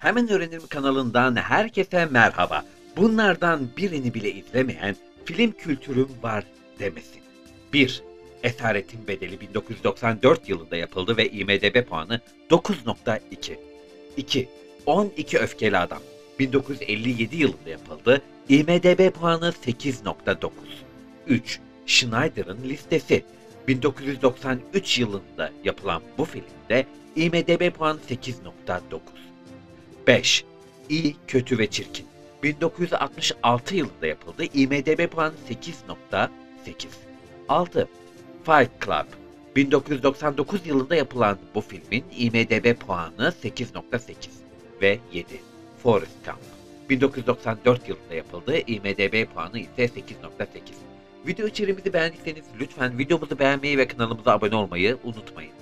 Hemen Öğrenelim kanalından herkese merhaba. Bunlardan birini bile izlemeyen film kültürüm var demesin. 1. Esaretin Bedeli 1994 yılında yapıldı ve IMDb puanı 9.2. 2. 12 Öfkeli Adam 1957 yılında yapıldı. IMDb puanı 8.9. 3. Schneider'ın Listesi 1993 yılında yapılan bu filmde IMDb puanı 8.9. 5. İyi, Kötü ve Çirkin 1966 yılında yapıldı. IMDb puanı 8.8. 6. Fight Club 1999 yılında yapılan bu filmin IMDb puanı 8.8 ve 7. Forrest Gump 1994 yılında yapıldı. IMDb puanı ise 8.8. Video içeriğimizi beğendiyseniz lütfen videomuzu beğenmeyi ve kanalımıza abone olmayı unutmayın.